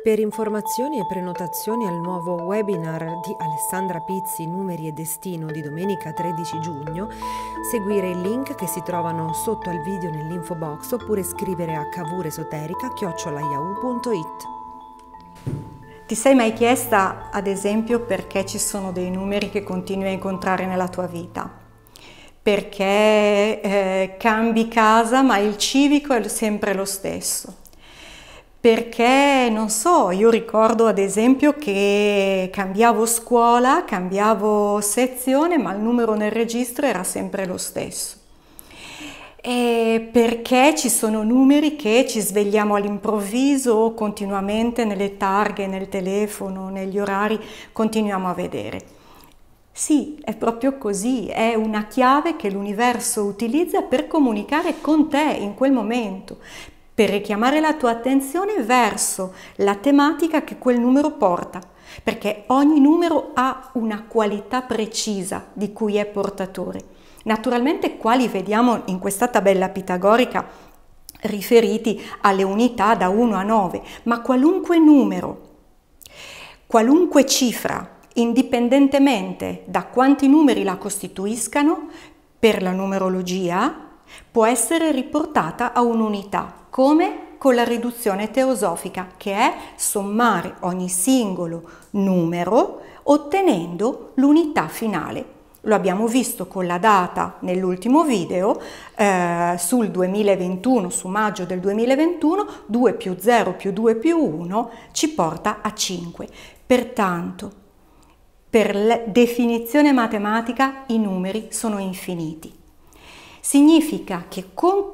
Per informazioni e prenotazioni al nuovo webinar di Alessandra Pizzi, Numeri e Destino di domenica 13 giugno, seguire i link che si trovano sotto al video nell'info box oppure scrivere a cavuresoterica@yahoo.it. Ti sei mai chiesta, ad esempio, perché ci sono dei numeri che continui a incontrare nella tua vita? Perché cambi casa ma il civico è sempre lo stesso? Perché, non so, io ricordo ad esempio che cambiavo scuola, cambiavo sezione, ma il numero nel registro era sempre lo stesso. E perché ci sono numeri che ci svegliamo all'improvviso o continuamente nelle targhe, nel telefono, negli orari, continuiamo a vedere. Sì, è proprio così, è una chiave che l'universo utilizza per comunicare con te in quel momento, per richiamare la tua attenzione verso la tematica che quel numero porta, perché ogni numero ha una qualità precisa di cui è portatore. Naturalmente qua li vediamo in questa tabella pitagorica riferiti alle unità da 1 a 9, ma qualunque numero, qualunque cifra, indipendentemente da quanti numeri la costituiscano, per la numerologia può essere riportata a un'unità, come con la riduzione teosofica, che è sommare ogni singolo numero ottenendo l'unità finale. Lo abbiamo visto con la data nell'ultimo video, sul 2021, su maggio del 2021, 2 più 0 più 2 più 1 ci porta a 5. Pertanto, per la definizione matematica, i numeri sono infiniti. Significa che con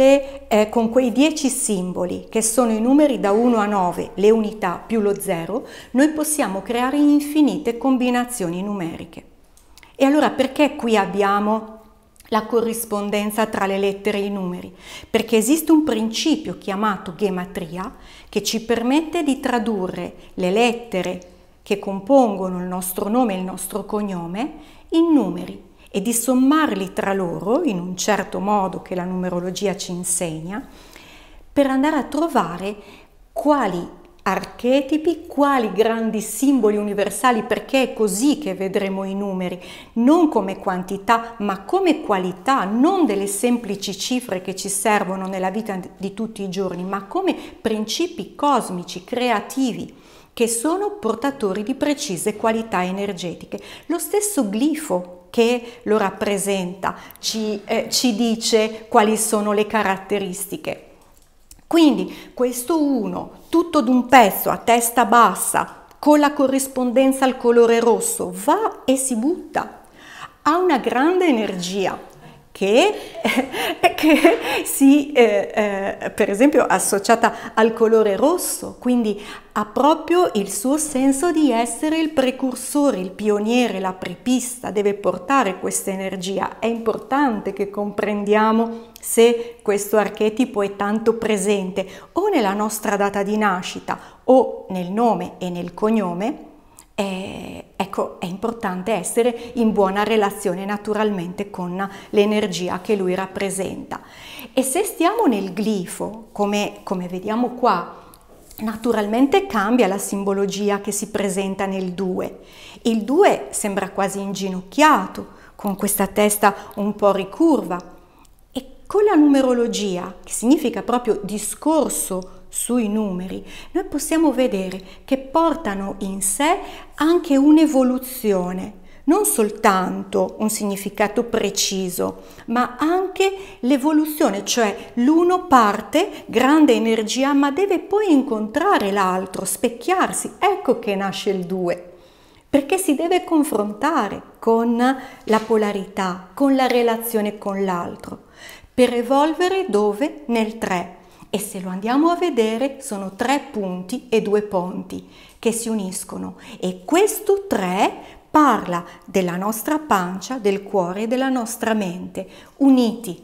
quei 10 simboli, che sono i numeri da 1 a 9, le unità più lo 0, noi possiamo creare infinite combinazioni numeriche. E allora perché qui abbiamo la corrispondenza tra le lettere e i numeri? Perché esiste un principio chiamato gematria che ci permette di tradurre le lettere che compongono il nostro nome e il nostro cognome in numeri e di sommarli tra loro in un certo modo che la numerologia ci insegna, per andare a trovare quali archetipi, quali grandi simboli universali, perché è così che vedremo i numeri, non come quantità ma come qualità, non delle semplici cifre che ci servono nella vita di tutti i giorni, ma come principi cosmici, creativi, che sono portatori di precise qualità energetiche. Lo stesso glifo che lo rappresenta ci dice quali sono le caratteristiche. Quindi questo 1, tutto d'un pezzo, a testa bassa, con la corrispondenza al colore rosso, va e si butta. Ha una grande energia che per esempio associata al colore rosso, quindi ha proprio il suo senso di essere il precursore, il pioniere, l'apripista, deve portare questa energia. È importante che comprendiamo se questo archetipo è tanto presente o nella nostra data di nascita o nel nome e nel cognome. Ecco, è importante essere in buona relazione naturalmente con l'energia che lui rappresenta. E se stiamo nel glifo, come vediamo qua, naturalmente cambia la simbologia che si presenta nel 2. Il 2 sembra quasi inginocchiato, con questa testa un po' ricurva. E con la numerologia, che significa proprio discorso sui numeri, noi possiamo vedere che portano in sé anche un'evoluzione, non soltanto un significato preciso, ma anche l'evoluzione, cioè l'uno parte, grande energia, ma deve poi incontrare l'altro, specchiarsi. Ecco che nasce il 2, perché si deve confrontare con la polarità, con la relazione con l'altro, per evolvere dove? Nel 3. E se lo andiamo a vedere sono 3 punti e 2 ponti che si uniscono, e questo 3 parla della nostra pancia, del cuore e della nostra mente, uniti.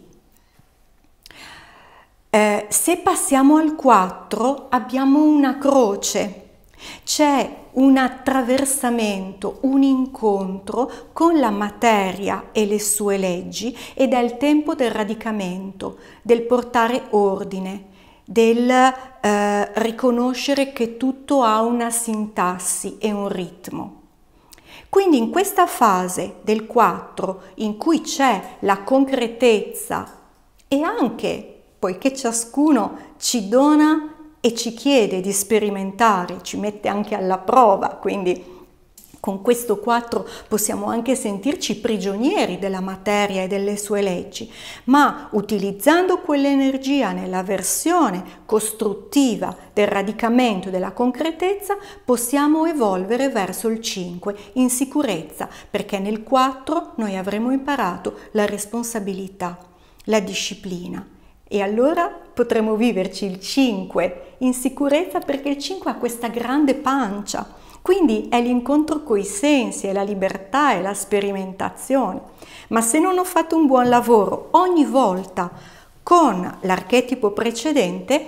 Se passiamo al 4 abbiamo una croce, c'è un attraversamento, un incontro con la materia e le sue leggi, ed è il tempo del radicamento, del portare ordine, del riconoscere che tutto ha una sintassi e un ritmo. Quindi in questa fase del 4 in cui c'è la concretezza e anche, poiché ciascuno ci dona e ci chiede di sperimentare, ci mette anche alla prova, quindi con questo 4 possiamo anche sentirci prigionieri della materia e delle sue leggi, ma utilizzando quell'energia nella versione costruttiva del radicamento della concretezza possiamo evolvere verso il 5 in sicurezza, perché nel 4 noi avremo imparato la responsabilità, la disciplina. E allora potremo viverci il 5 in sicurezza, perché il 5 ha questa grande pancia. Quindi è l'incontro coi sensi, è la libertà, è la sperimentazione. Ma se non ho fatto un buon lavoro ogni volta con l'archetipo precedente,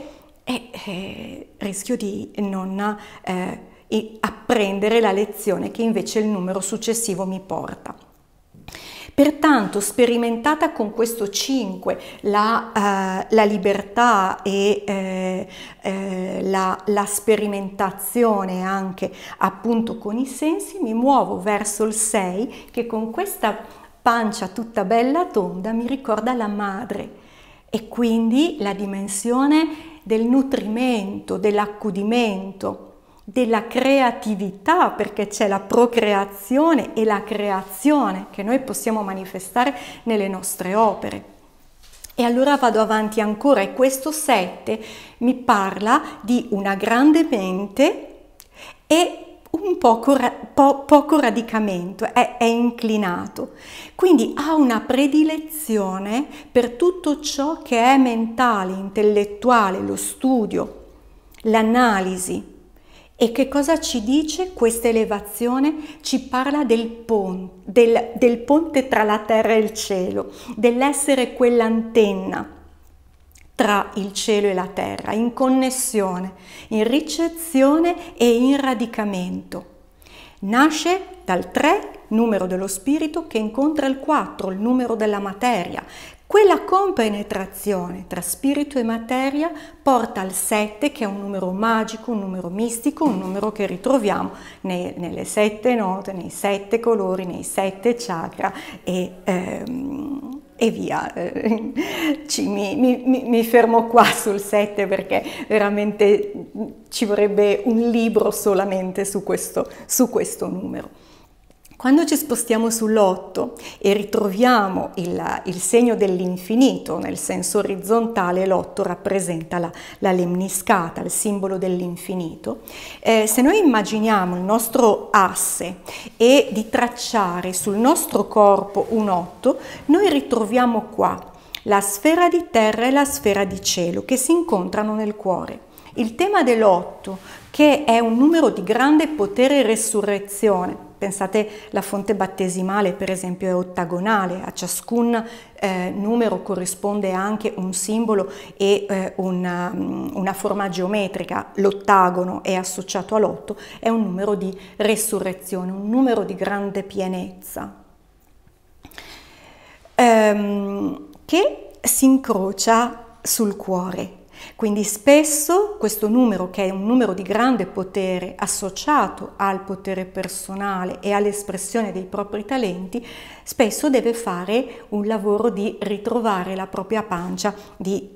rischio di non apprendere la lezione che invece il numero successivo mi porta. Pertanto, sperimentata con questo 5 la libertà e la sperimentazione anche appunto con i sensi, mi muovo verso il 6 che con questa pancia tutta bella tonda mi ricorda la madre e quindi la dimensione del nutrimento, dell'accudimento, della creatività, perché c'è la procreazione e la creazione che noi possiamo manifestare nelle nostre opere. E allora vado avanti ancora e questo 7 mi parla di una grande mente e un poco radicamento, è inclinato, quindi ha una predilezione per tutto ciò che è mentale, intellettuale, lo studio, l'analisi. E che cosa ci dice questa elevazione? Ci parla del ponte tra la terra e il cielo, dell'essere quell'antenna tra il cielo e la terra, in connessione, in ricezione e in radicamento. Nasce dal 3, numero dello spirito, che incontra il 4, il numero della materia. Quella compenetrazione tra spirito e materia porta al 7, che è un numero magico, un numero mistico, un numero che ritroviamo nelle 7 note, nei 7 colori, nei 7 chakra e via. Mi fermo qua sul 7 perché veramente ci vorrebbe un libro solamente su questo numero. Quando ci spostiamo sull'8 e ritroviamo il segno dell'infinito nel senso orizzontale, l'8 rappresenta la lemniscata, il simbolo dell'infinito. Se noi immaginiamo il nostro asse e di tracciare sul nostro corpo un 8, noi ritroviamo qua la sfera di terra e la sfera di cielo che si incontrano nel cuore. Il tema dell'8, che è un numero di grande potere e resurrezione, pensate la fonte battesimale per esempio è ottagonale, a ciascun numero corrisponde anche un simbolo e una forma geometrica, l'ottagono è associato all'8, è un numero di resurrezione, un numero di grande pienezza, che si incrocia sul cuore. Quindi spesso questo numero, che è un numero di grande potere associato al potere personale e all'espressione dei propri talenti, spesso deve fare un lavoro di ritrovare la propria pancia, di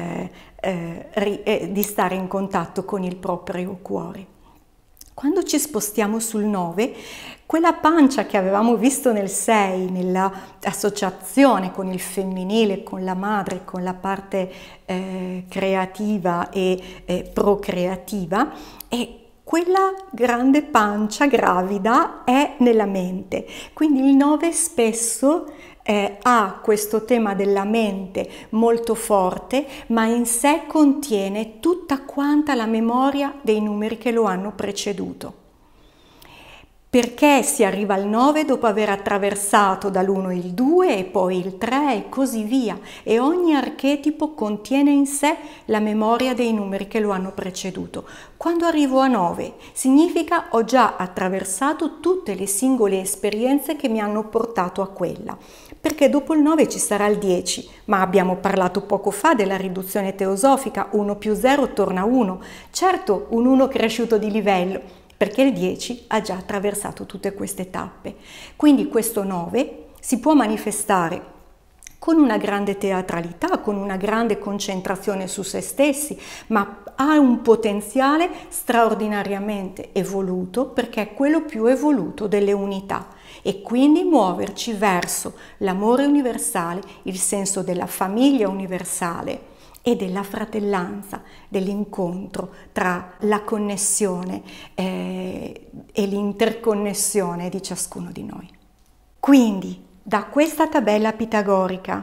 stare in contatto con il proprio cuore. Quando ci spostiamo sul 9, quella pancia che avevamo visto nel 6, nell'associazione con il femminile, con la madre, con la parte creativa e procreativa, e quella grande pancia gravida è nella mente. Quindi il 9 spesso ha questo tema della mente molto forte, ma in sé contiene tutta quanta la memoria dei numeri che lo hanno preceduto. Perché si arriva al 9 dopo aver attraversato dall'1 il 2 e poi il 3 e così via, e ogni archetipo contiene in sé la memoria dei numeri che lo hanno preceduto. Quando arrivo a 9 significa ho già attraversato tutte le singole esperienze che mi hanno portato a quella, perché dopo il 9 ci sarà il 10, ma abbiamo parlato poco fa della riduzione teosofica, 1 più 0 torna 1, certo un 1 cresciuto di livello, perché il 10 ha già attraversato tutte queste tappe. Quindi questo 9 si può manifestare con una grande teatralità, con una grande concentrazione su se stessi, ma ha un potenziale straordinariamente evoluto, perché è quello più evoluto delle unità, e quindi muoverci verso l'amore universale, il senso della famiglia universale e della fratellanza, dell'incontro tra la connessione e l'interconnessione di ciascuno di noi. Quindi, da questa tabella pitagorica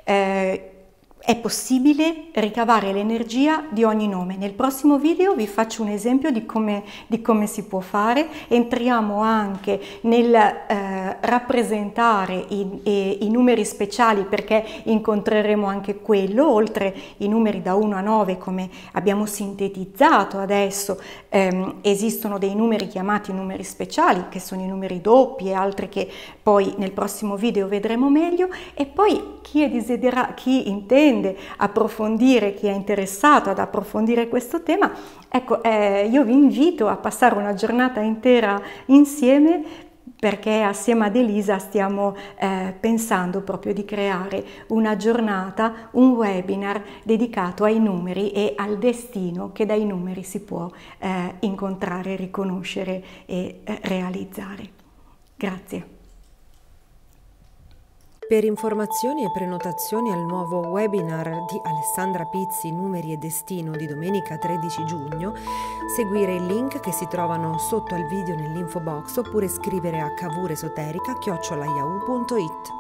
è possibile ricavare l'energia di ogni nome. Nel prossimo video vi faccio un esempio di come si può fare. Entriamo anche nel rappresentare i numeri speciali, perché incontreremo anche quello, oltre i numeri da 1 a 9 come abbiamo sintetizzato adesso. Esistono dei numeri chiamati numeri speciali, che sono i numeri doppi e altri che poi nel prossimo video vedremo meglio. E poi chi intende approfondire, chi è interessato ad approfondire questo tema, ecco, io vi invito a passare una giornata intera insieme, perché assieme ad Elisa stiamo pensando proprio di creare una giornata, un webinar dedicato ai numeri e al destino che dai numeri si può incontrare, riconoscere e realizzare. Grazie. Per informazioni e prenotazioni al nuovo webinar di Alessandra Pizzi, Numeri e Destino, di domenica 13 giugno, seguire i link che si trovano sotto al video nell'info box oppure scrivere a cavuresoterica@yahoo.it.